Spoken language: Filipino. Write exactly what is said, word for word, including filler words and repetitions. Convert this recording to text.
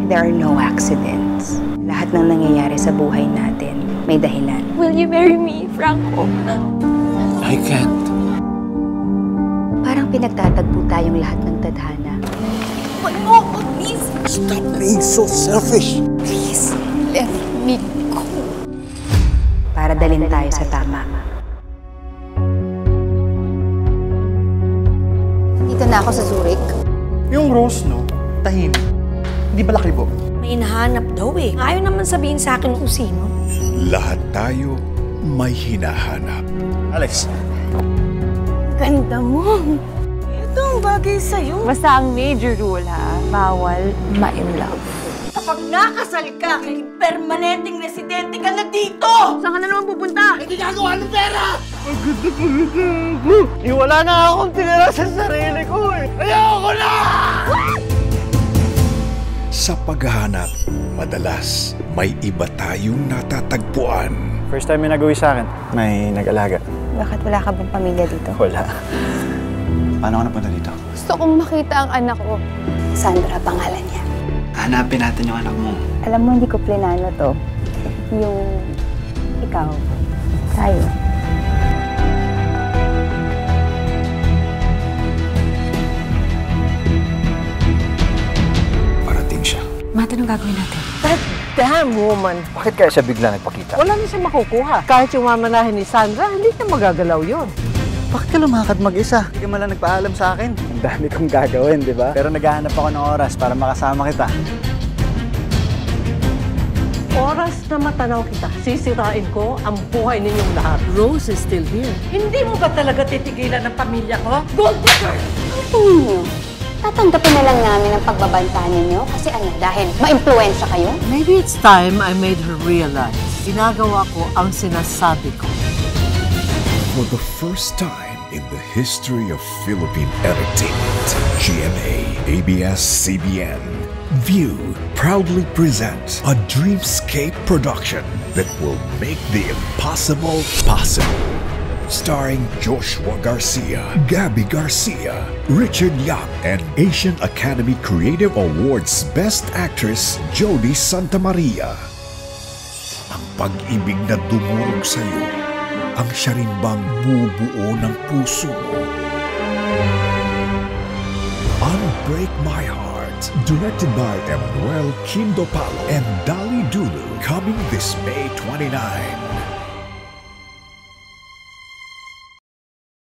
There are no accidents. Lahat ng nangyayari sa buhay natin may dahilan. Will you marry me, Franco? I can't. Parang pinagtatagpo tayong lahat ng tadhana. Huwag mo ako, please! Stop being so selfish. Please, let me go. Para dalhin tayo sa tama. Dito na ako sa Zurich. Yung Rose, no? Tahimik. Hindi ba lakibo? May hinahanap daw eh. Ayaw naman sabihin sa akin kung sino. Lahat tayo may hinahanap. Alex. Ganda mo. Ito ang bagay sa'yo. Basta ang major rule ha, bawal ma-in love. Kapag nakasal ka, kay permanenteng residente ka na dito! Saan ka na naman pupunta? Hindi gagawa ng pera! Pagod na pagod na ako. Eh, wala na akong tinira sa sarili ko eh. Ayoko na! Sa paghahanap, madalas may iba tayong natatagpuan. First time may nagawi sa akin, may nag-alaga. Bakit wala ka bang pamilya dito? Wala. Paano ka napunta dito? Gusto kong makita ang anak ko. Sandra pangalan niya. Hanapin natin yung anak mo. Alam mo, hindi ko plinano to. Yung ikaw, tayo. Parating siya. Mata, anong gagawin natin? That damn woman! Bakit kaya siya bigla nagpakita? Wala na siya makukuha. Kahit yung mamanahin ni Sandra, hindi niya magagalaw yun. Bakit ka lumakad mag-isa? Hindi ka malang nagpaalam sa akin. Ang dami kong gagawin, di ba? Pero naghahanap ako ng oras para makasama kita. Oras na matanaw kita, sisirain ko ang buhay ninyong lahat. Rose is still here. Hindi mo ba talaga titigilan ng pamilya ko? Gold digger! Hmm. Tatanggapin na lang namin ang pagbabanta ninyo kasi ano, dahil ma-impluensya kayo? Maybe it's time I made her realize. Ginagawa ko ang sinasabi ko. For the first time in the history of Philippine entertainment, G M A, A B S C B N, View proudly presents a Dreamscape production that will make the impossible possible. Starring Joshua Garcia, Gabbi Garcia, Richard Yap, and Asian Academy Creative Awards Best Actress Jodi Santa Maria. Ang pag-ibig na dumurog sa'yo, ang siya rin bang bubuo ng puso mo? Unbreak My Heart, directed by Emmanuel, Quindo, Palo, and Dolly, Dulu, coming this May twenty-ninth.